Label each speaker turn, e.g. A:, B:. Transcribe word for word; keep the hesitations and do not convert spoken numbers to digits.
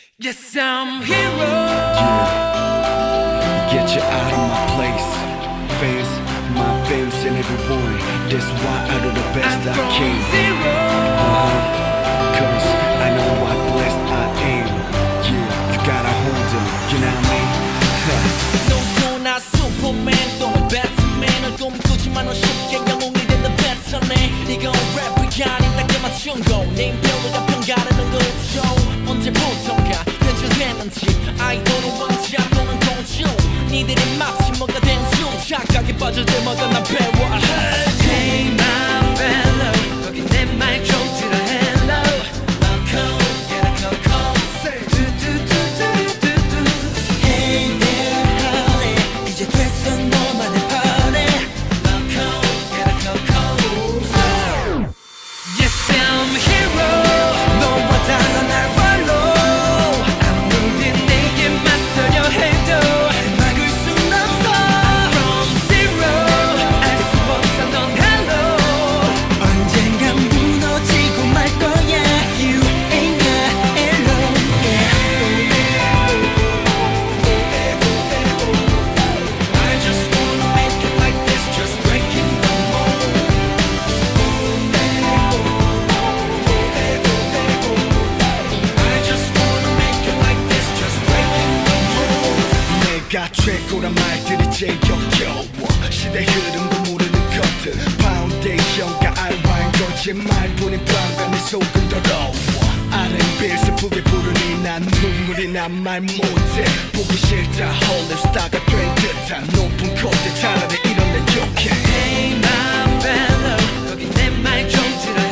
A: Yes, I'm hero.
B: Yeah, get you out of my place. Fans, my fans and everyone. That's why I do the best I can. Uh-huh. Cause I know how blessed I am. Yeah, you gotta hold them, you know what I mean?
C: 너도나 슈퍼맨 또는 배트맨을 꿈꾸지만 넌 쉽게 영웅이 된다 뱉어내 네가 랩이 아닌 딱 맞춘 거 네임표가 평가하는 거 있죠 언제부턴가 변질했는지 아이돌은 왕자 또는 공주 니들이 마치 뭐가 된 수 착각에 빠질 때마다 나 배워
A: Hey my fellow 거기 내 말 좀 들어 hello I'm cold yeah I'm cold say do do do do do do
C: Hey there honey 이제 됐어 너만의 party
A: I'm cold yeah I'm cold Yes I'm hero 너와 달라 날 follow 아무리 내게 맞서려 해도 막을 순 없어 From zero 알 수 없어 넌 hello
C: 언젠간 무너지고 말 거야 You ain't got alone
A: I just wanna make it like this just breaking the mold I just wanna make it like this just breaking the mold
B: 내가 최고란 말들이 제일 역겨워 시대 흐름도 모르는 것들 파운데이션과 알바인 거짓말뿐인 방과 내 속은 더러워 알앤비를 슬프게 부르니 난 눈물이 난 말 못해 보기 싫다 홀리스타가 된 듯한 높은 콧대 차라리 이런 내 욕해
A: Hey my fellow 거기 내 말 좀 들어